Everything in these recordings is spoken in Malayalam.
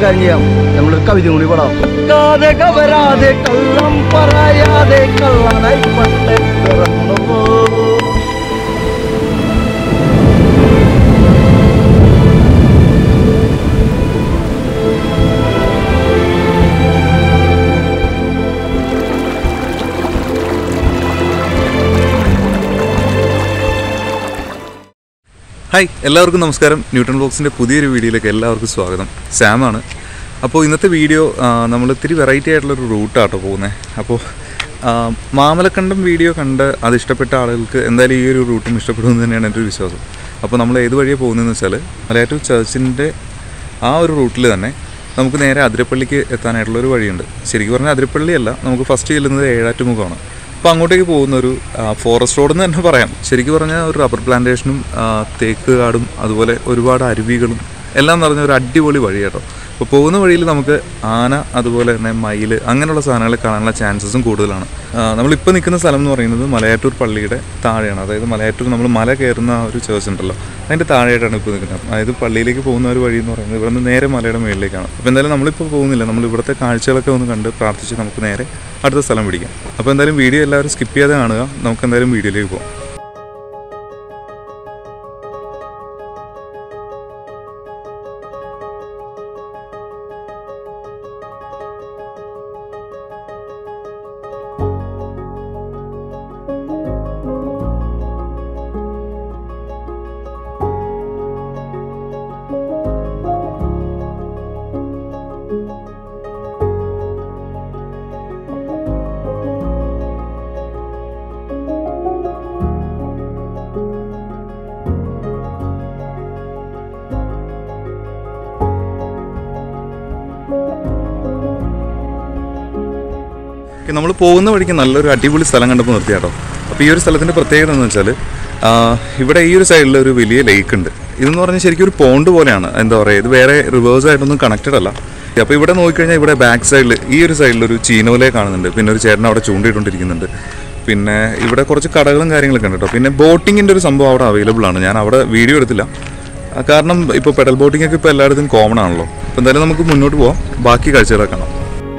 കാര്യം ചെയ്യാം, നമ്മളൊരു കവിത കൂടി പാടാം. കവരാതെ കള്ളം പറയാതെ കള്ളനായി പണ്ട് പിറന്നു പോ. ഹായ്, എല്ലാവർക്കും നമസ്കാരം. ന്യൂട്ടൺ ബോക്സിൻ്റെ പുതിയൊരു വീഡിയോയിലേക്ക് എല്ലാവർക്കും സ്വാഗതം. സാമാണ്. അപ്പോൾ ഇന്നത്തെ വീഡിയോ നമ്മൾ ഇത്തിരി വെറൈറ്റി ആയിട്ടുള്ളൊരു റൂട്ടാട്ടോ പോകുന്നത്. അപ്പോൾ മാമലക്കണ്ടം വീഡിയോ കണ്ട് അത് ഇഷ്ടപ്പെട്ട ആളുകൾക്ക് എന്തായാലും ഈ ഒരു റൂട്ടും ഇഷ്ടപ്പെടുമെന്ന് തന്നെയാണ് എൻ്റെ ഒരു വിശ്വാസം. അപ്പോൾ നമ്മൾ ഏത് വഴിയാണ് പോകുന്നതെന്ന് വെച്ചാൽ മലയാറ്റൂർ ചർച്ചിൻ്റെ ആ ഒരു റൂട്ടിൽ തന്നെ നമുക്ക് നേരെ അതിരപ്പള്ളിക്ക് എത്താനായിട്ടുള്ളൊരു വഴിയുണ്ട്. ശരിക്കും പറഞ്ഞാൽ അതിരപ്പള്ളിയല്ല, നമുക്ക് ഫസ്റ്റ് ചെല്ലുന്നത് ഏഴാറ്റുമുഖമാണ്. അപ്പോൾ അങ്ങോട്ടേക്ക് പോകുന്നൊരു ഫോറസ്റ്റ് റോഡെന്ന് തന്നെ പറയാം. ശരിക്കും പറഞ്ഞാൽ ഒരു റബ്ബർ പ്ലാന്റേഷനും തേക്ക് കാടും അതുപോലെ ഒരുപാട് അരുവികളും എല്ലാം നിറഞ്ഞ ഒരു അടിപൊളി വഴി കേട്ടോ. അപ്പോൾ പോകുന്ന വഴിയിൽ നമുക്ക് ആന അതുപോലെ തന്നെ മയിൽ അങ്ങനെയുള്ള സാധനങ്ങൾ കാണാനുള്ള ചാൻസസും കൂടുതലാണ്. നമ്മളിപ്പോൾ നിൽക്കുന്ന സ്ഥലം എന്ന് പറയുന്നത് മലയാറ്റൂർ പള്ളിയുടെ താഴെയാണ്. അതായത് മലയാറ്റൂർ നമ്മൾ മല കയറുന്ന ആ ഒരു ചേർച്ച് ഉണ്ടല്ലോ, അതിൻ്റെ താഴെയായിട്ടാണ് ഇപ്പോൾ നിൽക്കുന്നത്. അതായത് പള്ളിയിലേക്ക് പോകുന്ന ഒരു വഴി എന്ന് പറയുന്നത് ഇവിടെ നിന്ന് നേരെ മലയുടെ മുകളിലേക്കാണ്. അപ്പോൾ എന്തായാലും നമ്മളിപ്പോൾ പോകുന്നില്ല, നമ്മൾ ഇവിടുത്തെ കാഴ്ചകളൊക്കെ ഒന്ന് കണ്ട് പ്രാർത്ഥിച്ച് നമുക്ക് നേരെ അടുത്ത സ്ഥലം പിടിക്കാം. അപ്പോൾ എന്തായാലും വീഡിയോ എല്ലാവരും സ്കിപ്പ് ചെയ്യാതെ കാണുക. നമുക്ക് എന്തായാലും വീഡിയോയിലേക്ക് പോകാം. നമ്മൾ പോകുന്ന വഴിക്ക് നല്ലൊരു അടിപൊളി സ്ഥലം കണ്ടപ്പോൾ നിർത്തിയാട്ടോ. അപ്പോൾ ഈ ഒരു സ്ഥലത്തിൻ്റെ പ്രത്യേകത എന്ന് വെച്ചാൽ ഇവിടെ ഈ ഒരു സൈഡിൽ ഒരു വലിയ ലേക്ക് ഉണ്ട്. ഇതെന്ന് പറഞ്ഞാൽ ശരിക്കും ഒരു പോണ്ട് പോലെയാണ്. എന്താ പറയുക, ഇത് വേറെ റിവേഴ്സായിട്ടൊന്നും കണക്റ്റഡ് അല്ല. അപ്പോൾ ഇവിടെ നോക്കിക്കഴിഞ്ഞാൽ ഇവിടെ ബാക്ക് സൈഡിൽ ഈ ഒരു സൈഡിലൊരു ചീനോലെ കാണുന്നുണ്ട്. പിന്നെ ഒരു ചേട്ടൻ അവിടെ ചൂണ്ടിയിട്ടുകൊണ്ടിരിക്കുന്നുണ്ട്. പിന്നെ ഇവിടെ കുറച്ച് കടകളും കാര്യങ്ങളൊക്കെ ഉണ്ട് കേട്ടോ. പിന്നെ ബോട്ടിങ്ങിൻ്റെ ഒരു സംഭവം അവിടെ അവൈലബിൾ ആണ്. ഞാൻ അവിടെ വീഡിയോ എടുത്തില്ല, കാരണം ഇപ്പോൾ പെഡൽ ബോട്ടിങ്ങൊക്കെ ഇപ്പോൾ എല്ലായിടത്തും കോമൺ ആണല്ലോ. അപ്പോൾ എന്തായാലും നമുക്ക് മുന്നോട്ട് പോകാം, ബാക്കി കാഴ്ചകളൊക്കെ കാണാം.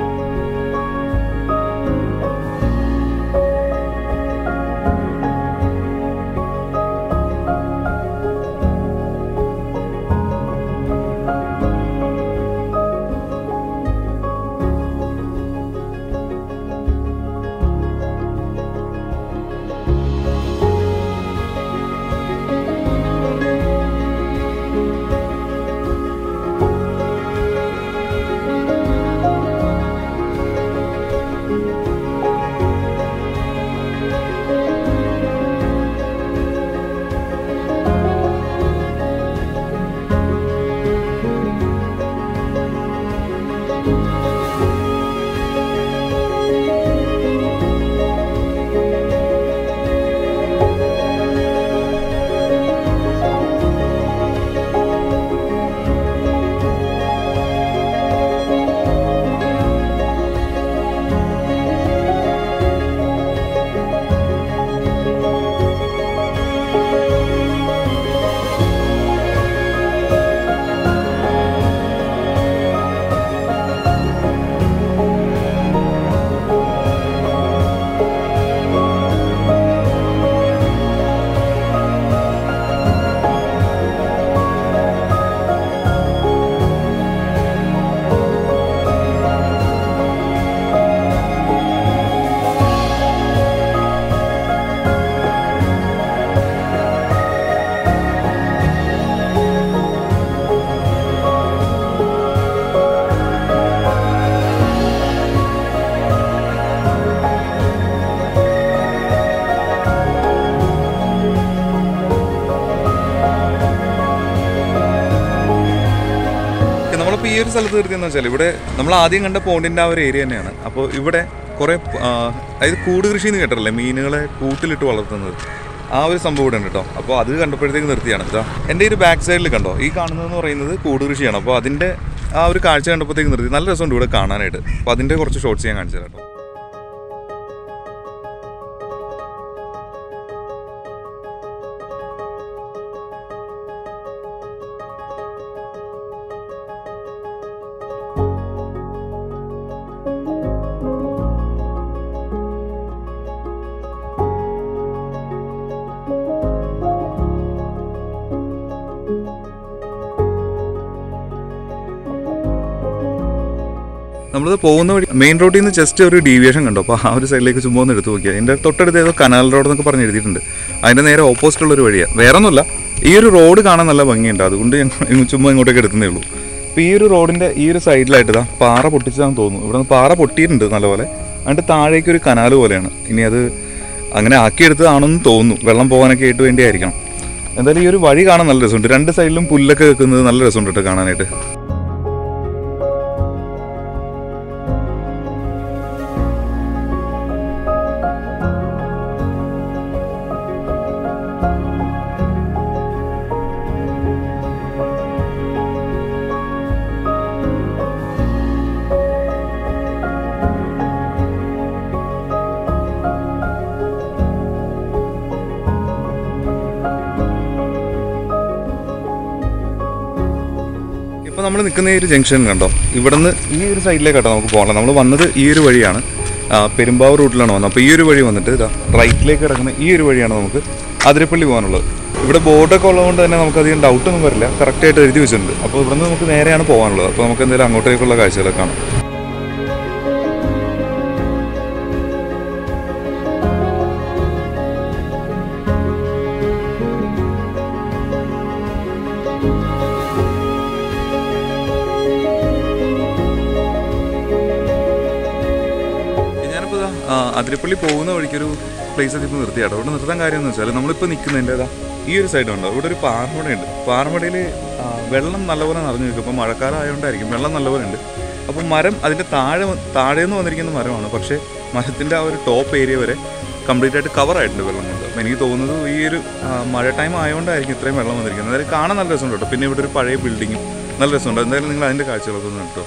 ഈ ഒരു സ്ഥലത്ത് നിർത്തിയെന്ന് വെച്ചാൽ ഇവിടെ നമ്മൾ ആദ്യം കണ്ട പോണ്ടിൻ്റെ ആ ഒരു ഏരിയ തന്നെയാണ്. അപ്പോൾ ഇവിടെ കുറേ അതായത് കൂട് കൃഷി എന്ന് കേട്ടിട്ടില്ലേ, മീനുകളെ കൂട്ടിലിട്ട് വളർത്തുന്നത്, ആ ഒരു സംഭവം ഇവിടെ ഉണ്ട് കേട്ടോ. അപ്പോൾ അത് കണ്ടപ്പോഴത്തേക്ക് നിർത്തിയാണ് കേട്ടോ. എൻ്റെ ഈ ഒരു ബാക്ക് സൈഡിൽ കണ്ടോ, ഈ കാണുന്നതെന്ന് പറയുന്നത് കൂട് കൃഷിയാണ്. അപ്പോൾ അതിൻ്റെ ആ ഒരു കാഴ്ച കണ്ടപ്പോഴത്തേക്ക് നിർത്തി. നല്ല രസമുണ്ട് ഇവിടെ കാണാനായിട്ട്. അപ്പോൾ അതിൻ്റെ കുറച്ച് ഷോർട്സ് ഞാൻ കാണിച്ചു തരാം കേട്ടോ. നമ്മളിത് പോകുന്ന വഴി മെയിൻ റോഡിൽ നിന്ന് ജസ്റ്റ് ഒരു ഡീവിയേഷൻ കണ്ടോ. അപ്പോൾ ആ ഒരു സൈഡിലേക്ക് ചുമ്മാ ഒന്ന് എടുത്ത് നോക്കിയാൽ എൻ്റെ തൊട്ടടുത്ത് ഏതോ കനാൽ റോഡ് എന്നൊക്കെ പറഞ്ഞ് എഴുതിയിട്ടുണ്ട്. അതിൻ്റെ നേരെ ഓപ്പോസിറ്റുള്ളൊരു വഴിയാണ്. വേറെ ഒന്നുമില്ല, ഈ ഒരു റോഡ് കാണാൻ നല്ല ഭംഗിയുണ്ട്, അതുകൊണ്ട് ഞങ്ങൾ ചുമ്മാ ഇങ്ങോട്ടേക്ക് എടുക്കുന്നേ ഉള്ളൂ. അപ്പോൾ ഈ ഒരു റോഡിൻ്റെ ഈ ഒരു സൈഡിലായിട്ട് ഇതാ പാറ പൊട്ടിച്ചതാണെന്ന് തോന്നുന്നു. ഇവിടെ നിന്ന് പാറ പൊട്ടിയിട്ടുണ്ട് നല്ലപോലെ. അതിൻ്റെ താഴേക്ക് ഒരു കനാൽ പോലെയാണ്. ഇനി അത് അങ്ങനെ ആക്കിയെടുത്തതാണെന്ന് തോന്നുന്നു, വെള്ളം പോകാനൊക്കെ ആയിട്ട് വേണ്ടിയായിരിക്കണം. എന്തായാലും ഈ ഒരു വഴി കാണാൻ നല്ല രസമുണ്ട്. രണ്ട് സൈഡിലും പുല്ലൊക്കെ വെക്കുന്നത് നല്ല രസമുണ്ട് കേട്ടോ കാണാനായിട്ട്. ഇപ്പോൾ നമ്മൾ നിൽക്കുന്ന ഈ ഒരു ജംഗ്ഷൻ കണ്ടോ, ഇവിടെ നിന്ന് ഈ ഒരു സൈഡിലേക്കാട്ടോ നമുക്ക് പോകണം. നമ്മൾ വന്നത് ഈ ഒരു വഴിയാണ്, പെരുമ്പാവൂർ റൂട്ടിലാണ് വന്നത്. അപ്പോൾ ഈ ഒരു വഴി വന്നിട്ട് ഇതാ റൈറ്റിലേക്ക് കിടക്കുന്ന ഈ ഒരു വഴിയാണ് നമുക്ക് അതിരപ്പള്ളി പോകാനുള്ളത്. ഇവിടെ ബോർഡൊക്കെ ഉള്ളതുകൊണ്ട് തന്നെ നമുക്കധികം ഡൗട്ടൊന്നും വരില്ല, കറക്റ്റായിട്ട് എഴുതി വെച്ചിട്ടുണ്ട്. അപ്പോൾ ഇവിടെ നിന്ന് നമുക്ക് നേരെയാണ് പോകാനുള്ളത്. അപ്പോൾ നമുക്ക് എന്തെങ്കിലും അങ്ങോട്ടേക്കുള്ള കാഴ്ചകളൊക്കെ കാണാം. അതിരപ്പള്ളി പോകുന്ന വഴിക്കൊരു പ്ലേസൊക്കെ ഇപ്പോൾ നിർത്തിയാട്ടോ. ഇവിടെ നിർത്താൻ കാര്യം എന്ന് വെച്ചാൽ നമ്മളിപ്പോൾ നിൽക്കുന്നതിൻ്റെ ഈ ഒരു സൈഡുണ്ട്, ഇവിടെ ഒരു പാറമടയുണ്ട്. പാറമടയിൽ വെള്ളം നല്ലപോലെ നിറഞ്ഞു നിൽക്കും. ഇപ്പോൾ മഴക്കാലം ആയതുകൊണ്ടായിരിക്കും വെള്ളം നല്ലപോലെ ഉണ്ട്. അപ്പോൾ മരം അതിൻ്റെ താഴേന്ന് വന്നിരിക്കുന്ന മരമാണ്, പക്ഷേ മരത്തിൻ്റെ ആ ഒരു ടോപ്പ് ഏരിയ വരെ കംപ്ലീറ്റ് ആയിട്ട് കവറായിട്ടുണ്ട് വെള്ളം കൊണ്ട്. അപ്പോൾ എനിക്ക് തോന്നുന്നത് ഈ ഒരു മഴ ടൈം ആയതുകൊണ്ടായിരിക്കും ഇത്രയും വെള്ളം വന്നിരിക്കുന്നത്. എന്തായാലും കാണാൻ നല്ല രസമുണ്ട് കേട്ടോ. പിന്നെ ഇവിടെ ഒരു പഴയ ബിൽഡിങ്ങും നല്ല രസമുണ്ട്. എന്തായാലും നിങ്ങൾ അതിൻ്റെ കാഴ്ചകളൊക്കെ ഒന്ന് കേട്ടോ.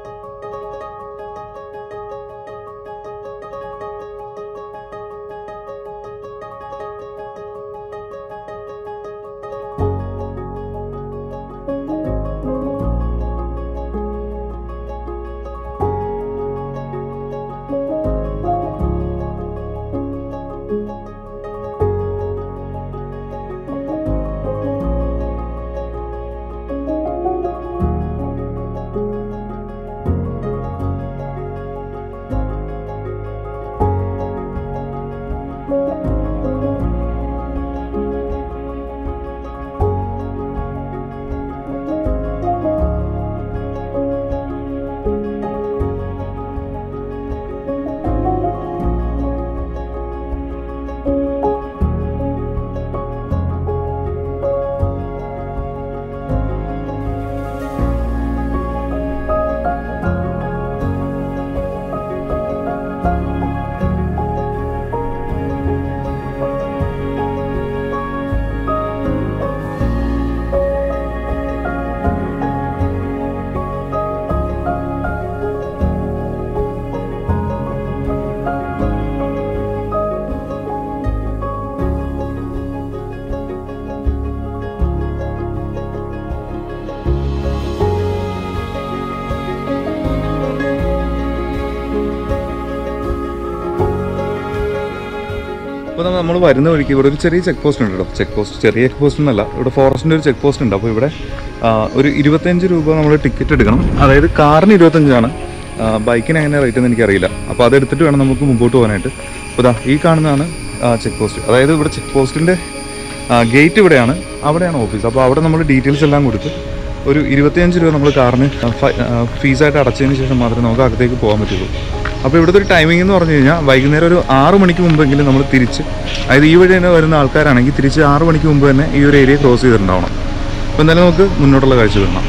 അപ്പോൾ നമ്മൾ വരുന്ന വഴിക്ക് ഇവിടെ ഒരു ചെറിയ ചെക്ക് പോസ്റ്റ് ഉണ്ട് കേട്ടോ. ചെറിയ ചെക്ക് പോസ്റ്റ് എന്നല്ല, ഇവിടെ ഫോറസ്റ്റിൻ്റെ ഒരു ചെക്ക് പോസ്റ്റ് ഉണ്ട്. അപ്പോൾ ഇവിടെ ഒരു 25 രൂപ നമ്മൾ ടിക്കറ്റ് എടുക്കണം. അതായത് കാറിന് 25ആണ്, ബൈക്കിന് എങ്ങനെ റേറ്റ് എന്ന് എനിക്കറിയില്ല. അപ്പോൾ അതെടുത്തിട്ട് വേണം നമുക്ക് മുമ്പോട്ട് പോകാനായിട്ട്. അപ്പോൾ ഈ കാണുന്നതാണ് ചെക്ക് പോസ്റ്റ്. അതായത് ഇവിടെ ചെക്ക് പോസ്റ്റിൻ്റെ ഗേറ്റ് ഇവിടെയാണ് ഓഫീസ്. അപ്പോൾ അവിടെ നമ്മൾ ഡീറ്റെയിൽസ് എല്ലാം കൊടുത്ത് ഒരു 25 രൂപ നമ്മൾ കാറിന് ഫീസായിട്ട് അടച്ചതിന് ശേഷം മാത്രമേ നമുക്ക് അകത്തേക്ക് പോകാൻ പറ്റുള്ളൂ. അപ്പോൾ ഇവിടുത്തെ ഒരു ടൈമിംഗ് എന്ന് പറഞ്ഞു കഴിഞ്ഞാൽ വൈകുന്നേരം ഒരു 6 മണിക്ക് മുമ്പെങ്കിലും നമ്മൾ തിരിച്ച്, അതായത് ഈ വഴി തന്നെ വരുന്ന ആൾക്കാരാണെങ്കിൽ തിരിച്ച് 6 മണിക്ക് മുമ്പ് തന്നെ ഈ ഒരു ഏരിയ ക്രോസ് ചെയ്തിട്ടുണ്ടാവണം. അപ്പോൾ എന്തായാലും നമുക്ക് മുന്നോട്ടുള്ള കാഴ്ച കാണാം.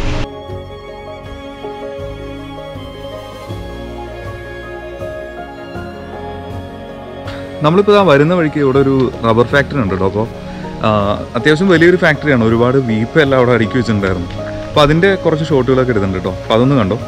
നമ്മളിപ്പോൾ വരുന്ന വഴിക്ക് ഇവിടെ ഒരു റബ്ബർ ഫാക്ടറി ഉണ്ട് കേട്ടോ. അപ്പോൾ അത്യാവശ്യം വലിയൊരു ഫാക്ടറിയാണ്, ഒരുപാട് വീപ്പ് എല്ലാം അവിടെ അടുക്കി വെച്ചിട്ടുണ്ടായിരുന്നു. അപ്പോൾ അതിൻ്റെ കുറച്ച് ഷോട്ടുകളൊക്കെ എടുത്തിട്ടുണ്ട് കേട്ടോ. അപ്പോൾ അതൊന്ന് കണ്ടോ.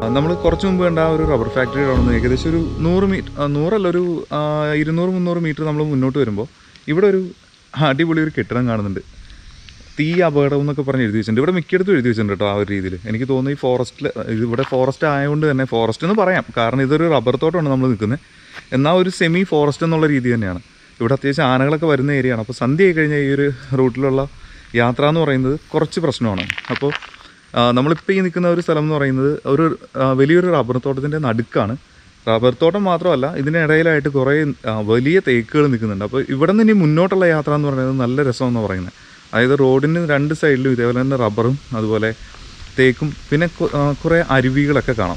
നമ്മൾ കുറച്ച് മുമ്പ് കണ്ട ആ ഒരു റബ്ബർ ഫാക്ടറി കാണുന്നത് ഏകദേശം ഒരു 100 മീറ്റർ, 100 ഒരു 200-300 മീറ്റർ നമ്മൾ മുന്നോട്ട് വരുമ്പോൾ ഇവിടെ ഒരു അടിപൊളി ഒരു കെട്ടിടം കാണുന്നുണ്ട്. തീ അപകടം എന്നൊക്കെ പറഞ്ഞ് എഴുതി വെച്ചിട്ടുണ്ട്. ഇവിടെ മിക്കയിടത്തും എഴുതി വെച്ചിട്ടുണ്ട് കേട്ടോ ആ ഒരു രീതിയിൽ. എനിക്ക് തോന്നുന്നു ഈ ഫോറസ്റ്റിൽ, ഇവിടെ ഫോറസ്റ്റ് ആയതുകൊണ്ട് തന്നെ, ഫോറസ്റ്റ് എന്ന് പറയാം, കാരണം ഇതൊരു റബ്ബർ തോട്ടമാണ് നമ്മൾ നിൽക്കുന്നത്, എന്നാൽ ഒരു സെമി ഫോറസ്റ്റ് എന്നുള്ള രീതി തന്നെയാണ്. ഇവിടെ അത്യാവശ്യം ആനകളൊക്കെ വരുന്ന ഏരിയയാണ്. അപ്പോൾ സന്ധ്യ ആയി കഴിഞ്ഞാൽ ഈ ഒരു റൂട്ടിലുള്ള യാത്ര എന്ന് പറയുന്നത് കുറച്ച് പ്രശ്നമാണ്. അപ്പോൾ നമ്മളിപ്പോൾ ഈ നിൽക്കുന്ന ഒരു സ്ഥലം എന്ന് പറയുന്നത് ഒരു വലിയൊരു റബ്ബർ തോട്ടത്തിൻ്റെ നടുക്കാണ്. റബ്ബർ തോട്ടം മാത്രമല്ല, ഇതിനിടയിലായിട്ട് കുറേ വലിയ തേക്കുകൾ നിൽക്കുന്നുണ്ട്. അപ്പോൾ ഇവിടെ നിന്ന് ഇനി മുന്നോട്ടുള്ള യാത്ര എന്ന് പറയുന്നത് നല്ല രസമെന്ന് പറയുന്നത്. അതായത് റോഡിന് 2 സൈഡിലും ഇതേപോലെ തന്നെ റബ്ബറും അതുപോലെ തേക്കും പിന്നെ കുറേ അരുവികളൊക്കെ കാണാം.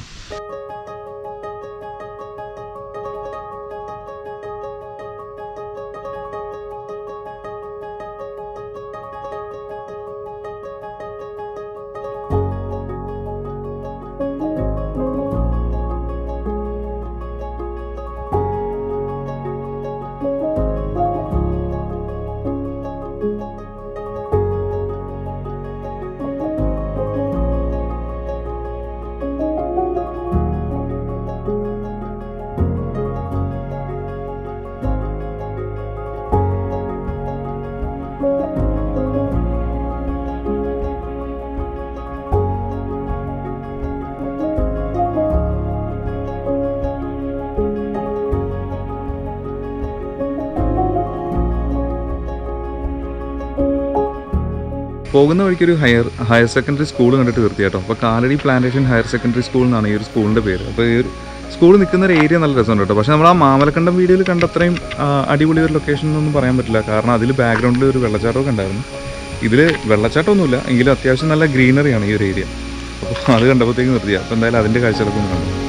പോകുന്ന വഴിക്കൊരു ഹയർ സെക്കൻഡറി സ്കൂൾ കണ്ടിട്ട് നിർത്തി കേട്ടോ. അപ്പോൾ Kalady plantation higher secondary school എന്നാണ് ഈ ഒരു സ്കൂളിൻ്റെ പേര്. അപ്പോൾ ഈ ഒരു സ്കൂൾ നിൽക്കുന്ന ഒരു ഏരിയ നല്ല രസമുണ്ട് കേട്ടോ. പക്ഷേ നമ്മൾ ആ മാമലക്കണ്ടം വീഡിയോയിൽ കണ്ട അത്രയും അടിപൊളി ഒരു ലൊക്കേഷൻ എന്നൊന്നും പറയാൻ പറ്റില്ല. കാരണം അതിൽ ബാക്ക്ഗ്രൗണ്ടിൽ ഒരു വെള്ളച്ചാട്ടമൊക്കെ ഉണ്ടായിരുന്നു. ഇതിൽ വെള്ളച്ചാട്ടമൊന്നുമില്ല, എങ്കിലും അത്യാവശ്യം നല്ല ഗ്രീനറിയാണ് ഈ ഒരു ഏരിയ. അപ്പോൾ അത് കണ്ടപ്പോഴത്തേക്ക് നിർത്തിയാണ്. അപ്പോൾ എന്തായാലും അതിൻ്റെ കാഴ്ചകളൊക്കെ ഒന്ന് കണ്ടു.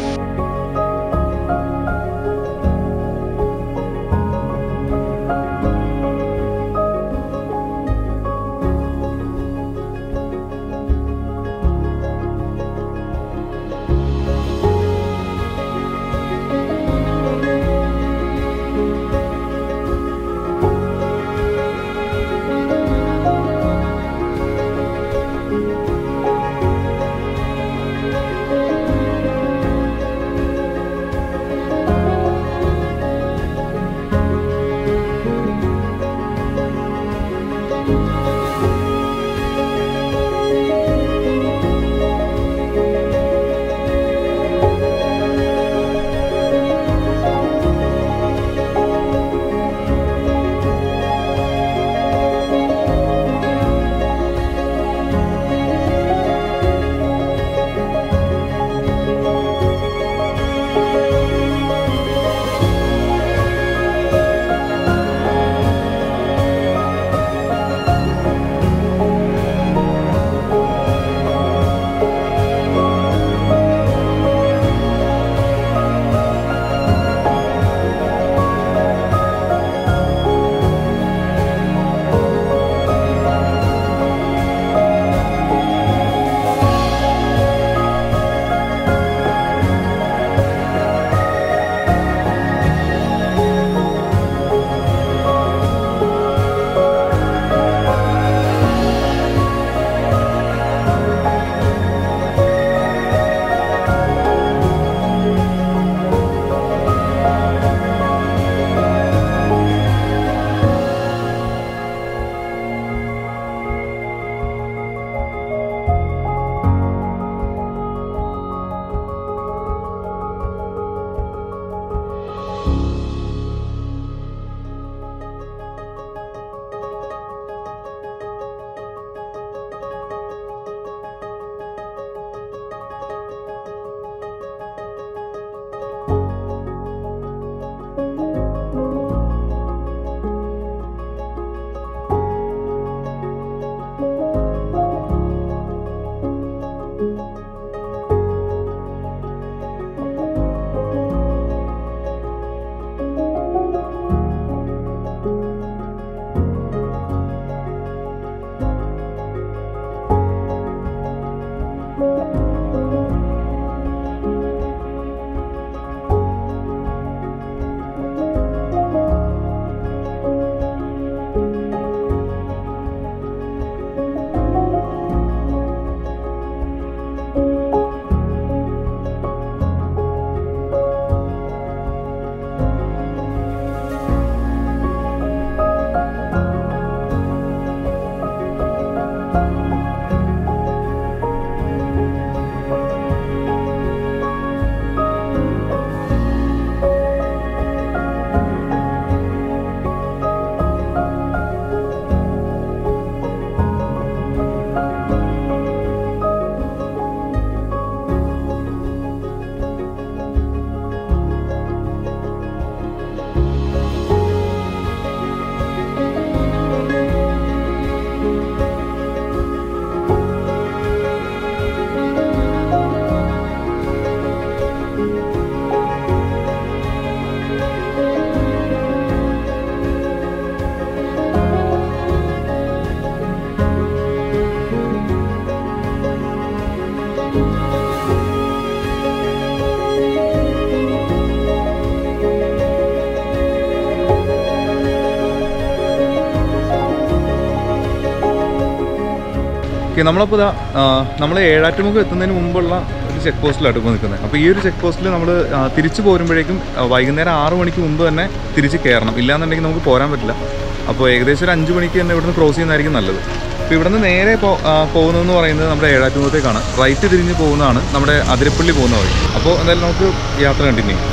നമ്മളിപ്പോൾ നമ്മൾ ഏഴാറ്റുമുഖം എത്തുന്നതിന് മുമ്പുള്ള ഒരു ചെക്ക് പോസ്റ്റിലാണ് ഇപ്പോൾ നിൽക്കുന്നത്. അപ്പോൾ ഈ ഒരു ചെക്ക് പോസ്റ്റിൽ നമ്മൾ തിരിച്ചു പോരുമ്പോഴേക്കും വൈകുന്നേരം 6 മണിക്ക് മുമ്പ് തന്നെ തിരിച്ച് കയറണം. ഇല്ലാന്നുണ്ടെങ്കിൽ നമുക്ക് പോരാൻ പറ്റില്ല. അപ്പോൾ ഏകദേശം ഒരു 5 മണിക്ക് തന്നെ ഇവിടുന്ന് ക്രോസ് ചെയ്യുന്നതായിരിക്കും നല്ലത്. അപ്പോൾ ഇവിടുന്ന് നേരെ പോകുന്നതെന്ന് പറയുന്നത് നമ്മുടെ ഏഴാറ്റുമുഖത്തേക്കാണ്. റൈറ്റ് തിരിഞ്ഞ് പോകുന്നതാണ് നമ്മുടെ അതിരപ്പള്ളി പോകുന്ന വഴി. അപ്പോൾ എന്തായാലും നമുക്ക് യാത്ര കണ്ടിന്യൂ ചെയ്യാം.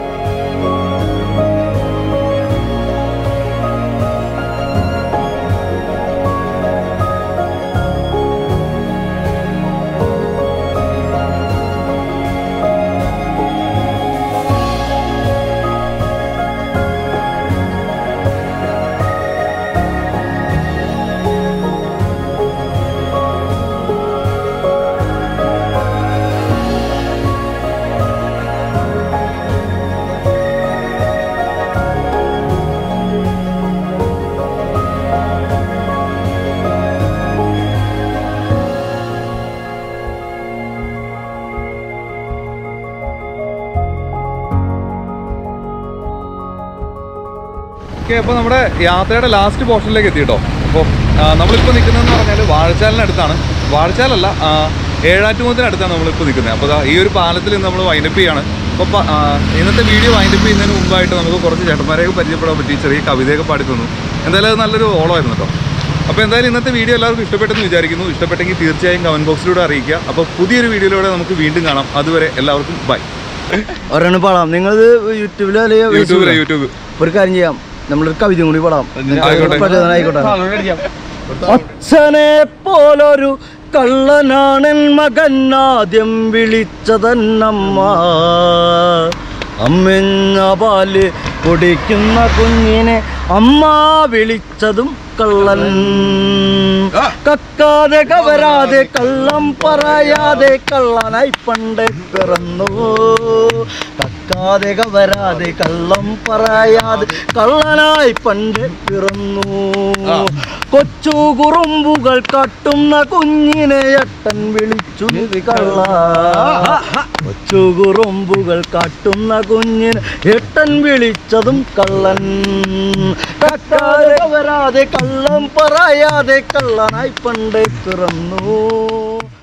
അപ്പോൾ നമ്മുടെ യാത്രയുടെ ലാസ്റ്റ് പോർഷനിലേക്ക് എത്തി കേട്ടോ. അപ്പോൾ നമ്മളിപ്പോൾ നിൽക്കുന്നതെന്ന് പറഞ്ഞാൽ വാഴച്ചാലിനടുത്താണ്. വാഴച്ചാലല്ല, ഏഴാറ്റുമുഖത്തിനടുത്താണ് നമ്മളിപ്പോൾ നിൽക്കുന്നത്. അപ്പോൾ ഈ ഒരു പാലത്തിൽ നിന്ന് നമ്മൾ വൈൻഡപ്പ് ചെയ്യാണ്. അപ്പോൾ ഇന്നത്തെ വീഡിയോ വൈൻഡപ്പ് ചെയ്യുന്നതിന് മുമ്പായിട്ട് നമുക്ക് കുറച്ച് ചേട്ടന്മാരെയൊക്കെ പരിചയപ്പെടാൻ പറ്റി. ചെറിയ കവിതയൊക്കെ പാടി തന്നു. എന്തായാലും അത് നല്ലൊരു ഓളമായിരുന്നു കേട്ടോ. അപ്പോൾ എന്തായാലും ഇന്നത്തെ വീഡിയോ എല്ലാവർക്കും ഇഷ്ടപ്പെട്ടെന്ന് വിചാരിക്കുന്നു. ഇഷ്ടപ്പെട്ടെങ്കിൽ തീർച്ചയായും കമൻറ്റ് ബോക്സിലൂടെ അറിയിക്കുക. അപ്പോൾ പുതിയൊരു വീഡിയോയിലൂടെ നമുക്ക് വീണ്ടും കാണാം. അതുവരെ എല്ലാവർക്കും ബൈ. ഒരെണ്ണം പാടാം. നിങ്ങളത് യൂട്യൂബിലോ അല്ലെങ്കിൽ യൂട്യൂബ് ഒരു കാര്യം ചെയ്യാം, നമ്മളൊരു കവിത കൂടി പാടാം. ആയിക്കോട്ടെ. അച്ഛനെ പോലൊരു കള്ളനാണൻ മകൻ ആദ്യം വിളിച്ചതന്നമ്മ. അമ്മെന്ന പാല് കുടിക്കുന്ന കുഞ്ഞിനെ അമ്മ വിളിച്ചതും കള്ളൻ. കക്കാതെ കവരാതെ കള്ളം പറയാതെ കള്ളനായി പണ്ട് പിറന്നു. കക്കാതെ കവരാതെ കള്ളം പറയാതെ കള്ളനായി പണ്ട് പിറന്നു. കൊച്ചു കുറുമ്പുകൾ കാട്ടുന്ന കുഞ്ഞിനെ ഏട്ടൻ വിളിച്ചു കള്ള. കൊച്ചു കുറുമ്പുകൾ കാട്ടുന്ന കുഞ്ഞിനെ ഏട്ടൻ വിളിച്ചതും കള്ളൻ. കക്കാതെ കവരാതെ കള്ളം പറയാതെ കള്ളനായി പണ്ട് പിറന്നു.